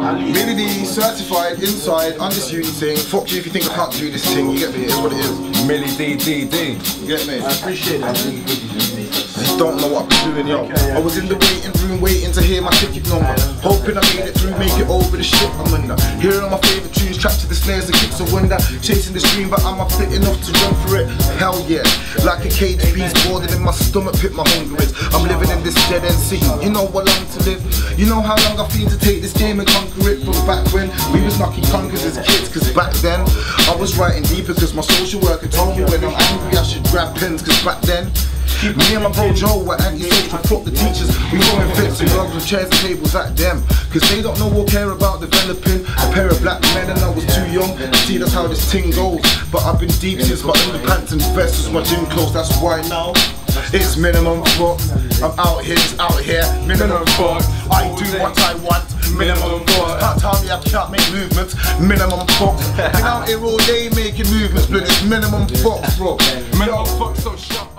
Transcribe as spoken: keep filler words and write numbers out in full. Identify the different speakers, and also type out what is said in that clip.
Speaker 1: MiliDee certified inside undisputed thing. Fuck you if you think I can't do this thing. You get me? It is what it is.
Speaker 2: MiliDee, D, D.
Speaker 1: You get me?
Speaker 3: I appreciate that.
Speaker 1: I don't know what I'm doing, yo. I was in the waiting room waiting to hear my ticket number, hoping I made it through, make it over the shit I'm under. Here are my favourite tunes, trapped to the snares and kicks of wonder. Chasing this dream, but am I fit enough to run for it? Hell yeah. Like a cage beast, boarded in my stomach pit, my hunger is. I'm living in this dead end city, you know what long to live. You know how long I've been to take this game and conquer it. From back when we was knocking conkers as kids, cause back then I was writing deeper, cause my social worker told me when I'm angry I should grab pens, cause back then me and my bro Joe were anti-social, fuck the teachers. We throwing fits and rugs and chairs and tables at them, cause they don't know or care about developing a pair of black men, and I was too young to see that's how this thing goes. But I've been deep since my underpants and vest was my gym clothes. That's why now it's minimum fuck. I'm out here, it's out here, minimum fuck. I do what I want, minimum fuck. Can't tell me I can't make movements, minimum fuck. Been out here all day making movements, but it's minimum fuck, bro.
Speaker 2: Minimum fuck, so shut up.